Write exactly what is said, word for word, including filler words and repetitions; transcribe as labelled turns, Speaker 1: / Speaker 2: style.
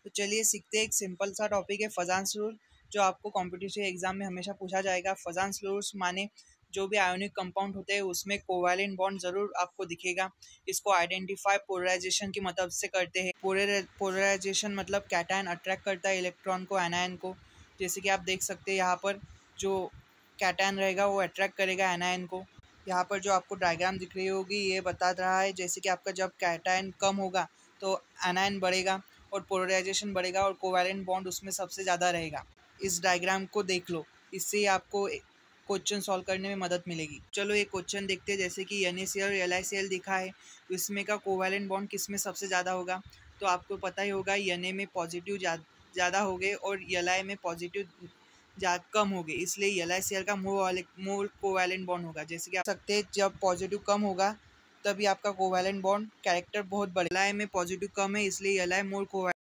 Speaker 1: तो चलिए सीखते हैं। एक सिंपल सा टॉपिक है फजांस रूल, जो आपको कॉम्पिटिटिव एग्जाम में हमेशा पूछा जाएगा। फजांस रूल्स माने जो भी आयोनिक कंपाउंड होते हैं उसमें कोवैलेंट बॉन्ड जरूर आपको दिखेगा। इसको आइडेंटिफाई पोलराइजेशन की मदद से करते हैं। पोलराइजेशन मतलब कैटायन अट्रैक्ट करता है इलेक्ट्रॉन को एनायन को। जैसे कि आप देख सकते हैं यहाँ पर जो कैटायन रहेगा वो अट्रैक्ट करेगा एनायन को। यहाँ पर जो आपको डायग्राम दिख रही होगी ये बता रहा है जैसे कि आपका जब कैटायन कम होगा तो एनायन बढ़ेगा और पोलराइजेशन बढ़ेगा और कोवैलेंट बॉन्ड उसमें सबसे ज़्यादा रहेगा। इस डायग्राम को देख लो, इससे आपको क्वेश्चन सॉल्व करने में मदद मिलेगी। चलो एक क्वेश्चन देखते हैं। जैसे कि एन ए सी एल और एल आई सी एल दिखा है, तो इसमें का कोवैलेंट बॉन्ड किस में सबसे ज़्यादा होगा? तो आपको पता ही होगा एन ए में पॉजिटिव ज़्यादा हो गए और एल आई में पॉजिटिव जा कम हो गए, इसलिए एल आई सी एल का मोर मोर कोवैलेंट बॉन्ड होगा। जैसे कि आप सकते हैं जब पॉजिटिव कम होगा तभी आपका कोवैलेंट बॉन्ड कैरेक्टर बहुत बड़ा। एल आई में पॉजिटिव कम है इसलिए एल आई मोर